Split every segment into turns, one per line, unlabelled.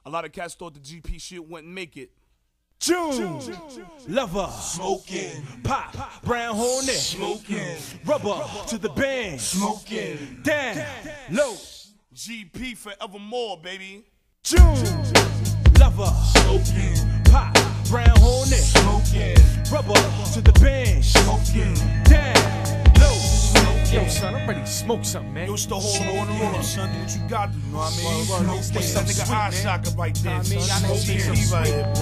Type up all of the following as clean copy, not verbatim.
A lot of cats thought the GP shit wouldn't make it.
June, lover, smoking, pop, brown hornet, smoking, rubber to the band, smoking, down, low,
GP forevermore, baby.
June, lover, smoking, pop, brown hornet, smoking, rubber to the band, smoking, down, low. Yo, son, I'm ready to smoke something, man.
Yo, it's the whole order on, son. Do what you got to, you know what I mean? What's that nigga eye shocker right there, son? Right here,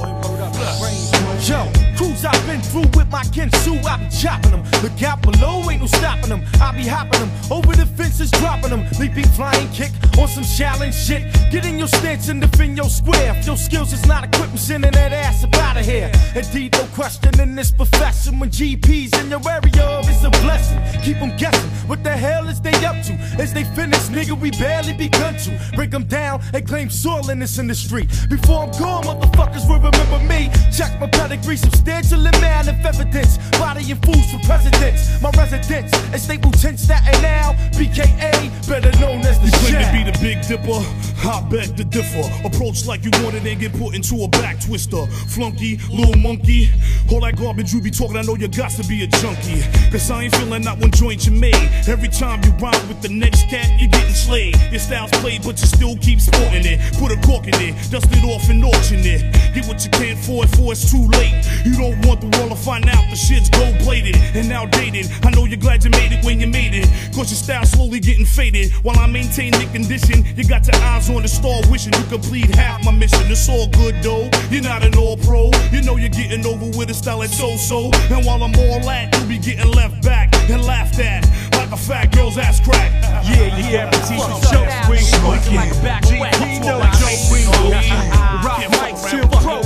boy.
Yo, crews I've been through with my Kensu, I be chopping them. Look out below, ain't no stopping them. I be hopping them, over the fences dropping them. Leaping flying kick on some challenge shit. Get in your stance and defend your square. If your skills is not equipped, I'm sending that ass up out of here. Indeed, no question in this profession. When GP's in your area, it's a blessing. Keep them guessing. What the hell is they up to? As they finish, nigga, we barely begun to break them down and claim soil in this industry. Before I'm gone, motherfuckers will remember me. Check my pedigree, substantial and man of evidence. Body and fools for presidents. My residence is Stapleton, Staten now. BKA, better known as the
You claim
Jack.
to be the big dipper, I beg to differ. Approach like you want it and get put into a back twister. Flunky, little monkey, all that garbage you be talking, I know you got to be a junkie. Cause I ain't feeling not one joint you made. Every time you rhyme with the next cat, you're getting slayed. Your style's played, but you still keep sporting it. Put a cork in it, dust it off and auction it. Get what you can for it, for it's too late. You don't want the world to find out the shit's gold-plated and outdated. I know you're glad you made it when you made it, cause your style's slowly getting faded. While I maintain the condition, you got your eyes on the star, wishing you complete half my mission. It's all good though, you're not an all-pro. You know you're getting over with a style that's so-so. And while I'm all that, you be getting left back and laughed at like a fat girl's ass crack.
Yeah, but teach me jokes, we smoking like a back wet. He know jokes, we rock mics till pro,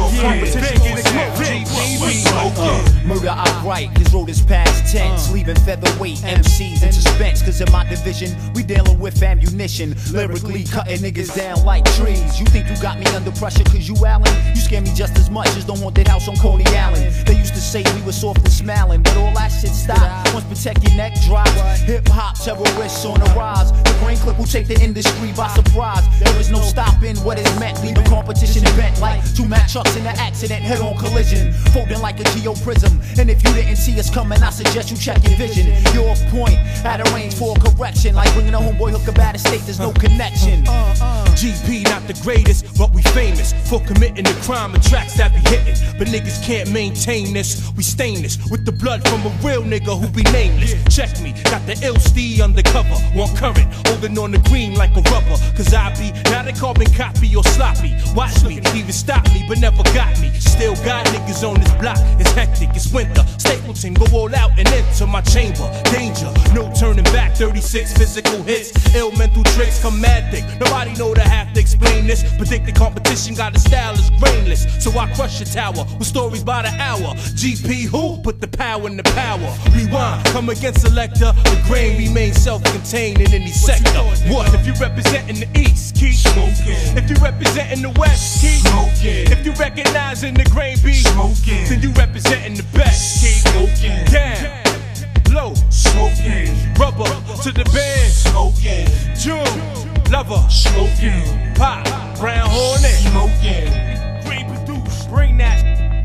Murder outright, his road is past tense, leaving featherweight MCs in suspense. Cause in my division, we dealing with ammunition, lyrically cutting niggas down like trees. You think you got me under pressure cause you Allen? You scare me just as much as the haunted house on Coney Island. They used to say we were soft and smiling, but all that shit stopped once protect your neck drops. Hip hop terrorists on the rise. The brain clip will take the industry by surprise. There is no stopping what is meant, leaving competition bent like two Mack trucks in an accident, head-on collision, folding like a geoprism. And if you didn't see us coming, I suggest you check your vision. You're off point, at a range for a correction, like bringing a homeboy hook up out of state, there's no connection.
GP not the greatest, but we famous for committing the crime and tracks that be hitting. But niggas can't maintain this, we stain this with the blood from a real nigga who be nameless. Check me, got the ill stee undercover, one current, holding on the green like a rubber. Cause I be not a carbon copy or sloppy. Watch me, even stop me, but never got me. Still got niggas on this block, it's hectic, it's winter. Stapleton, go all out and enter my chamber. Danger, no turning back, 36 physical hits. Ill mental tricks, come mad thick. Nobody know to have to explain this. Predict the competition, got a style is brainless. So I crush your tower with stories by the hour. GP who? Put the power in the power. Rewind, come against selector. The grain remains self-contained in any sector. What? If you representing the East, keep smoking. If you representing the West, keep smoking. If you recognizing the grain beat, smoking. Then you representing the best, keep smoking. Down, low, smoking. Rubber to the band, smoking. June, lover, smoking. Pop, brown hornet, smoking. Green produce, bring that.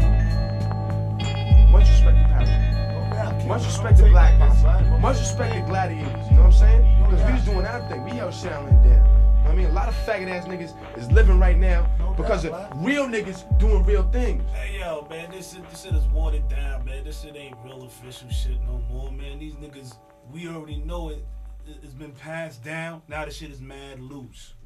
Much respect to Paris. Much respect to Black Lives. Much respect to Gladiators. You know what I'm saying? Because we was doing our thing. We held Shaolin down. You know what I mean? A lot of faggot ass niggas is living right now because of real niggas doing real things.
Hey yo, man, this shit is watered down, man. This shit ain't real official shit no more, man. These niggas, we already know it. It's been passed down. Now the shit is mad loose.